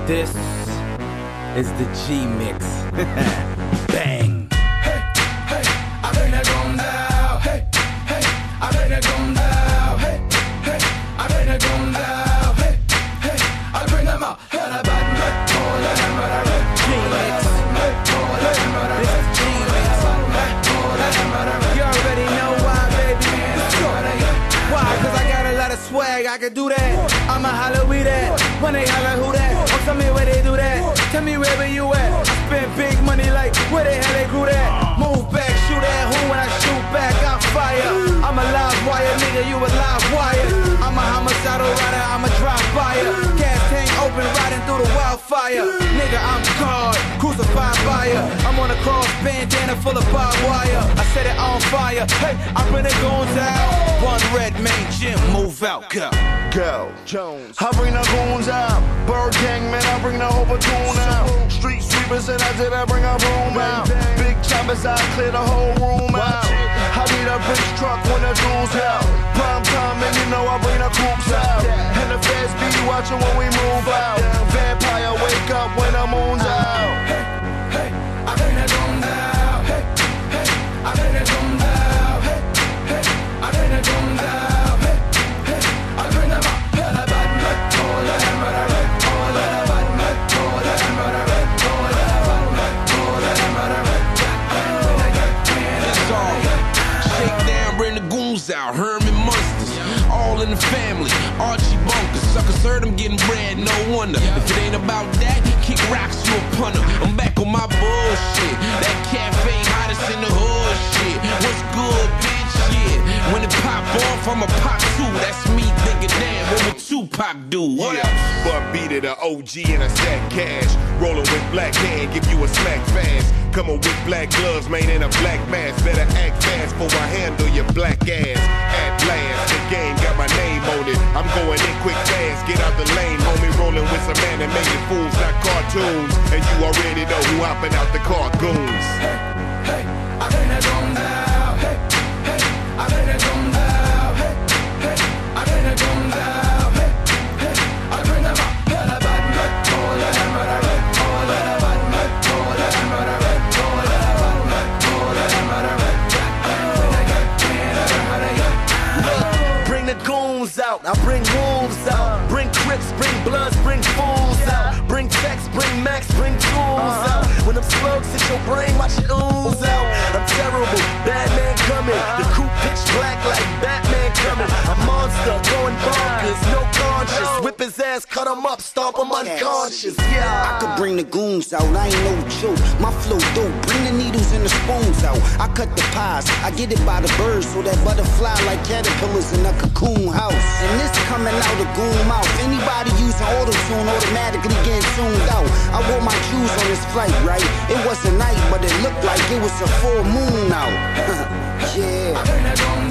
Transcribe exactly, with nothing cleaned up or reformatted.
This is the G-Mix. Bang. Hey, hey, I bring that gun down. Hey, hey, I bring that gun down. Hey, hey, I bring that gun down. Hey, hey, I bring them out. And I bad man, all of them are a red. G-Mix. This is G-Mix. You already know why, baby. Why? Cause I got a lot of swag, I can do that. I'ma holler we that. When they holler who that? Oh, tell me where they do that. Tell me wherever you at. I spend big money like where the hell they grew that. Move back, shoot at who when I shoot back, I'm fire. I'm a live wire, nigga, you a live wire. I'm a homicidal rider, I'm a drive fire. Gas tank open, riding through the wildfire. Nigga, I'm God, crucified fire. I'm on a cross bandana full of barbed wire. I set it on fire, hey, I bring the goons out. One red main gym, move out, go. Go. Jones. I bring the goons out. Bird gang, man, I bring the whole platoon out. Street sweepers and I did, I bring a broom out. Big choppers, I clear the whole room out. I need a big truck when the dudes out. Prime time, and you know I bring the coops out. And the feds be watching when we move out. Vampire, wake up when the moon's out. Hey, hey, I bring that gun down. Hey, hey, I bring that gun down. Hey, hey, I bring that gun down. Out, Herman Munsters, all in the family, Archie Bunkers, suckers heard them getting bread, no wonder. If it ain't about that, kick rocks, you a punter. I'm back on my bullshit, that cafe hottest in the hood shit. What's good, bitch? Yeah, when it pop off, I'ma pop too. That's me thinking, damn, what would Tupac do? What yeah. else? But beat it, a O G and a stack cash. Rolling with black hand, give you a smack fast. Coming with black gloves, man, in a black mask. Better act fast before I handle your black ass. At last, the game got my name on it. I'm going in quick fast, get out the lane, homie. Rolling with some animated fools, not cartoons. And you already know who hopping out the cargoons. Hey, hey, I bring that gun down. Hey, hey, I bring that gun down. Hey, hey, I bring that gun down. Hey, hey, I bring them out. And I bad man, all of them are a red. All of them bad man, all of them are a red. Bring the goons out, I bring wolves out. Bring crips, bring bloods, bring fools out. Bring texts, bring max, bring tools out. When them slugs hit your brain, watch it ooze out. I'm terrible, bad man coming. The crew pitch black like Batman coming. A monster going bonkers, no conscience. Whip his ass, cut him up, stomp him unconscious. Yeah, I could bring the goons out, I ain't no joke. My flow dope, bring the needles and the spoons out. I cut the pies, I get it by the birds, so that butterfly like caterpillars in a cocoon house. And this coming out of goon mouth. Anybody using auto-tune automatically getting tuned out. I wore my shoes on this flight, right? It wasn't night, but it looked like it was a full moon out. Yeah.